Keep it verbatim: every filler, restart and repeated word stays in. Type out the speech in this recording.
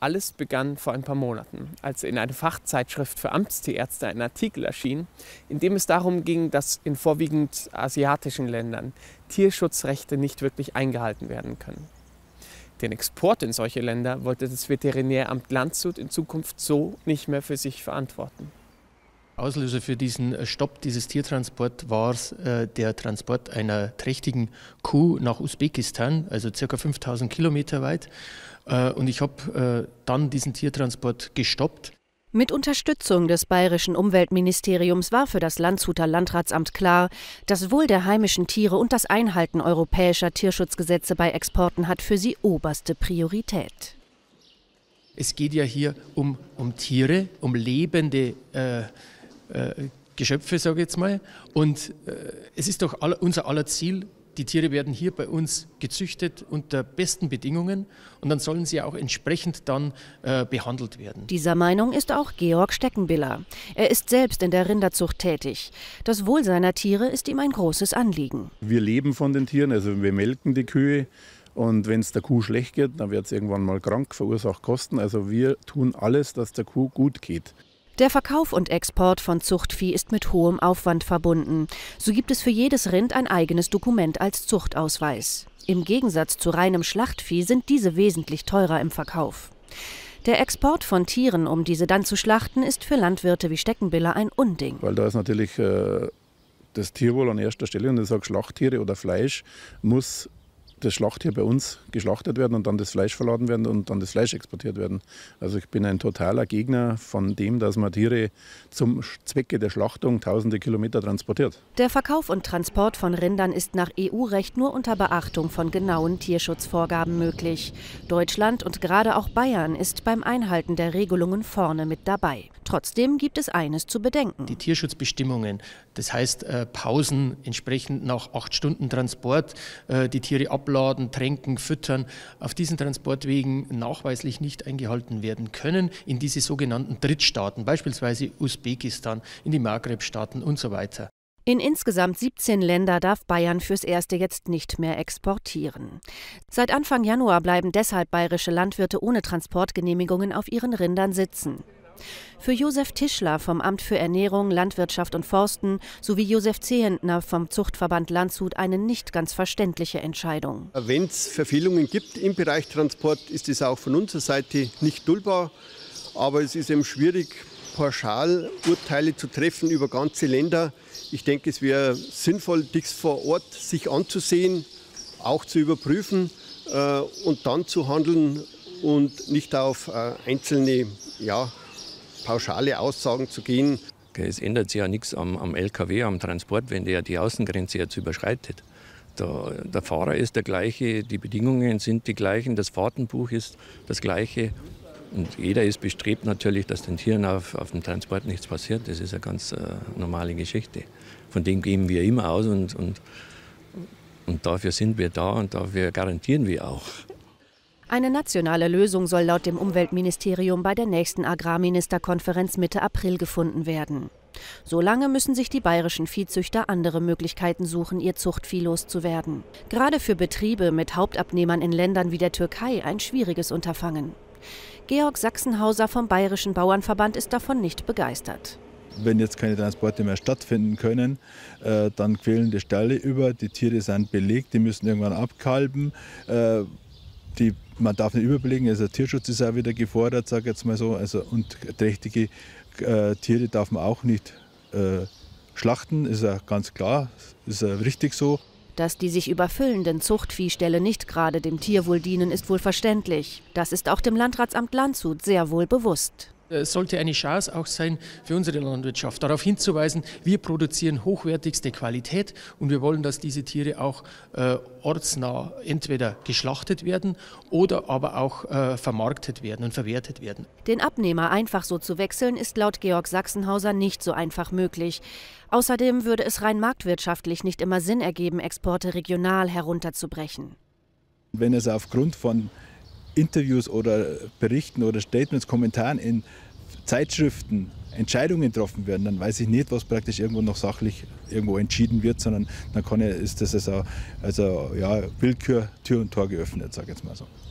Alles begann vor ein paar Monaten, als in einer Fachzeitschrift für Amtstierärzte ein Artikel erschien, in dem es darum ging, dass in vorwiegend asiatischen Ländern Tierschutzrechte nicht wirklich eingehalten werden können. Den Export in solche Länder wollte das Veterinäramt Landshut in Zukunft so nicht mehr für sich verantworten. Auslöser für diesen Stopp dieses Tiertransports war äh, der Transport einer trächtigen Kuh nach Usbekistan, also ca. fünftausend Kilometer weit. Äh, und ich habe äh, dann diesen Tiertransport gestoppt. Mit Unterstützung des bayerischen Umweltministeriums war für das Landshuter Landratsamt klar, das Wohl der heimischen Tiere und das Einhalten europäischer Tierschutzgesetze bei Exporten hat für sie oberste Priorität. Es geht ja hier um, um Tiere, um lebende äh, äh, Geschöpfe, sage ich jetzt mal. Und äh, es ist doch aller, unser aller Ziel, die Tiere werden hier bei uns gezüchtet unter besten Bedingungen und dann sollen sie auch entsprechend dann äh, behandelt werden. Dieser Meinung ist auch Georg Steckenbiller. Er ist selbst in der Rinderzucht tätig. Das Wohl seiner Tiere ist ihm ein großes Anliegen. Wir leben von den Tieren, also wir melken die Kühe. Und wenn es der Kuh schlecht geht, dann wird es irgendwann mal krank, verursacht Kosten. Also wir tun alles, dass der Kuh gut geht. Der Verkauf und Export von Zuchtvieh ist mit hohem Aufwand verbunden. So gibt es für jedes Rind ein eigenes Dokument als Zuchtausweis. Im Gegensatz zu reinem Schlachtvieh sind diese wesentlich teurer im Verkauf. Der Export von Tieren, um diese dann zu schlachten, ist für Landwirte wie Steckenbiller ein Unding. Weil da ist natürlich äh, das Tierwohl an erster Stelle. Und ich sage, Schlachttiere oder Fleisch muss das Schlachttier bei uns geschlachtet werden und dann das Fleisch verladen werden und dann das Fleisch exportiert werden. Also ich bin ein totaler Gegner von dem, dass man Tiere zum Zwecke der Schlachtung tausende Kilometer transportiert. Der Verkauf und Transport von Rindern ist nach E U-Recht nur unter Beachtung von genauen Tierschutzvorgaben möglich. Deutschland und gerade auch Bayern ist beim Einhalten der Regelungen vorne mit dabei. Trotzdem gibt es eines zu bedenken. Die Tierschutzbestimmungen, das heißt äh, Pausen entsprechend nach acht Stunden Transport, äh, die Tiere abladen, tränken, füttern, auf diesen Transportwegen nachweislich nicht eingehalten werden können in diese sogenannten Drittstaaten, beispielsweise Usbekistan, in die Maghreb-Staaten und so weiter. In insgesamt siebzehn Länder darf Bayern fürs Erste jetzt nicht mehr exportieren. Seit Anfang Januar bleiben deshalb bayerische Landwirte ohne Transportgenehmigungen auf ihren Rindern sitzen. Für Josef Tischler vom Amt für Ernährung, Landwirtschaft und Forsten sowie Josef Zehentner vom Zuchtverband Landshut eine nicht ganz verständliche Entscheidung. Wenn es Verfehlungen gibt im Bereich Transport, ist es auch von unserer Seite nicht duldbar. Aber es ist eben schwierig, pauschal Urteile zu treffen über ganze Länder. Ich denke, es wäre sinnvoll, dies vor Ort sich anzusehen, auch zu überprüfen äh, und dann zu handeln und nicht auf äh, einzelne, ja, pauschale Aussagen zu gehen. Es ändert sich ja nichts am, am L K W, am Transport, wenn der die Außengrenze jetzt überschreitet. Der, der Fahrer ist der gleiche, die Bedingungen sind die gleichen, das Fahrtenbuch ist das gleiche. Und jeder ist bestrebt natürlich, dass den Tieren auf, auf dem Transport nichts passiert. Das ist eine ganz äh, normale Geschichte. Von dem gehen wir immer aus und, und, und dafür sind wir da und dafür garantieren wir auch. Eine nationale Lösung soll laut dem Umweltministerium bei der nächsten Agrarministerkonferenz Mitte April gefunden werden. Solange müssen sich die bayerischen Viehzüchter andere Möglichkeiten suchen, ihr Zuchtvieh loszuwerden. Gerade für Betriebe mit Hauptabnehmern in Ländern wie der Türkei ein schwieriges Unterfangen. Georg Sachsenhauser vom Bayerischen Bauernverband ist davon nicht begeistert. Wenn jetzt keine Transporte mehr stattfinden können, äh, dann quälen die Ställe über, die Tiere sind belegt, die müssen irgendwann abkalben. Äh, die Man darf nicht überblicken, also Tierschutz ist auch wieder gefordert, sage ich jetzt mal so. Also, und trächtige äh, Tiere darf man auch nicht äh, schlachten, ist ja ganz klar, ist ja richtig so. Dass die sich überfüllenden Zuchtviehställe nicht gerade dem Tierwohl dienen, ist wohl verständlich. Das ist auch dem Landratsamt Landshut sehr wohl bewusst. Es sollte eine Chance auch sein für unsere Landwirtschaft, darauf hinzuweisen, wir produzieren hochwertigste Qualität und wir wollen, dass diese Tiere auch äh, ortsnah entweder geschlachtet werden oder aber auch äh, vermarktet werden und verwertet werden. Den Abnehmer einfach so zu wechseln, ist laut Georg Sachsenhauser nicht so einfach möglich. Außerdem würde es rein marktwirtschaftlich nicht immer Sinn ergeben, Exporte regional herunterzubrechen. Wenn es aufgrund von Interviews oder Berichten oder Statements, Kommentaren in Zeitschriften Entscheidungen getroffen werden, dann weiß ich nicht, was praktisch irgendwo noch sachlich irgendwo entschieden wird, sondern dann kann ja, ist das also, also ja, Willkür, Tür und Tor geöffnet, sage ich jetzt mal so.